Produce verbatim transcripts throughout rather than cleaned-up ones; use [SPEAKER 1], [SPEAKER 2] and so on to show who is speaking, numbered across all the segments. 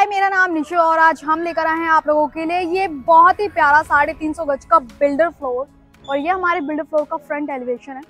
[SPEAKER 1] हाय, मेरा नाम निशु और आज हम लेकर आए हैं आप लोगों के लिए ये बहुत ही प्यारा साढ़े तीन सौ गज का बिल्डर फ्लोर। और ये हमारे बिल्डर फ्लोर का फ्रंट एलिवेशन है।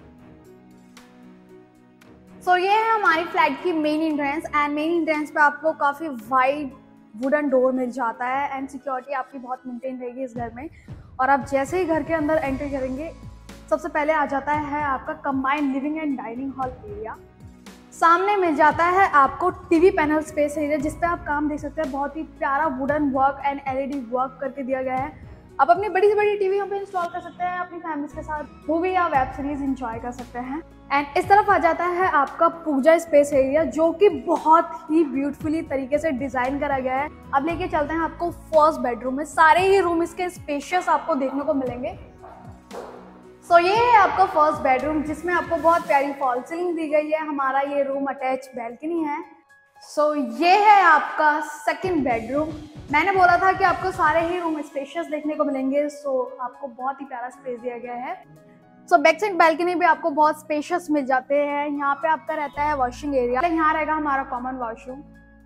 [SPEAKER 1] सो so, ये है हमारी फ्लैट की main entrance and main entrance पे आपको काफ़ी वाइड वुडन डोर मिल जाता है एंड सिक्योरिटी आपकी बहुत मेंटेन रहेगी इस घर में। और आप जैसे ही घर के अंदर एंटर करेंगे सबसे पहले आ जाता है आपका combined living and dining hall area. सामने मिल जाता है आपको टीवी पैनल स्पेस एरिया जिस पे आप काम देख सकते हैं। बहुत ही प्यारा wooden work and LED work करके दिया गया है। आप अपनी बड़ी से बड़ी टीवी यहाँ पे इंस्टॉल कर सकते हैं, अपनी फैमिली के साथ मूवी या वेब सीरीज एंजॉय कर सकते हैं। एंड इस तरफ आ जाता है आपका पूजा स्पेस एरिया जो कि बहुत ही ब्यूटीफुली तरीके से डिजाइन करा गया है। अब लेके चलते हैं आपको फर्स्ट बेडरूम में। सारे ही रूम इसके स्पेशियस आपको देखने को मिलेंगे। सो so, ये है आपका फर्स्ट बेडरूम जिसमें आपको बहुत प्यारी फॉल सीलिंग दी गई है। हमारा ये रूम अटैच बैल्कनी है। सो so, ये है आपका सेकंड बेडरूम। मैंने बोला था कि आपको सारे ही रूम स्पेशियस देखने को मिलेंगे। सो so, आपको बहुत ही प्यारा स्पेस दिया गया है। सो बैक साइड बैल्कनी भी आपको बहुत स्पेशियस मिल जाते हैं। यहाँ पे आपका रहता है वॉशिंग एरिया। यहाँ रहेगा हमारा कॉमन वॉशरूम।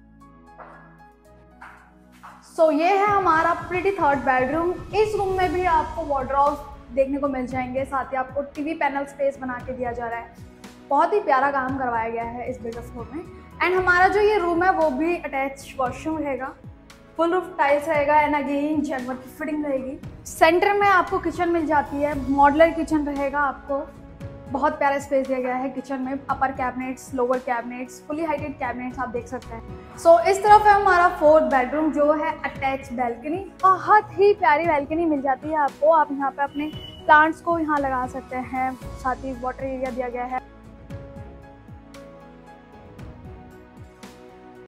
[SPEAKER 1] सो so, ये है हमारा प्रिटी थर्ड बेडरूम। इस रूम में भी आपको वार्डरोब देखने को मिल जाएंगे, साथ ही आपको टीवी पैनल स्पेस बना के दिया जा रहा है। बहुत ही प्यारा काम करवाया गया है इस बिल्डर फ्लोर में। एंड हमारा जो ये रूम है वो भी अटैच वॉशरूम रहेगा, फुल रूफ टाइल्स रहेगा एंड अगेन जैगवर की फिटिंग रहेगी। सेंटर में आपको किचन मिल जाती है, मॉडलर किचन रहेगा। आपको बहुत प्यारा स्पेस दिया गया है किचन में। Upper cabinets, lower cabinets, fully heighted cabinets आप देख सकते हैं। सो so, इस तरफ है हमारा फोर्थ बेडरूम जो है अटैच बैल्कनी। बहुत ही प्यारी बैल्कनी मिल जाती है आपको। आप यहाँ पे अपने प्लांट्स को यहाँ लगा सकते हैं, साथ ही वाटर एरिया दिया गया है।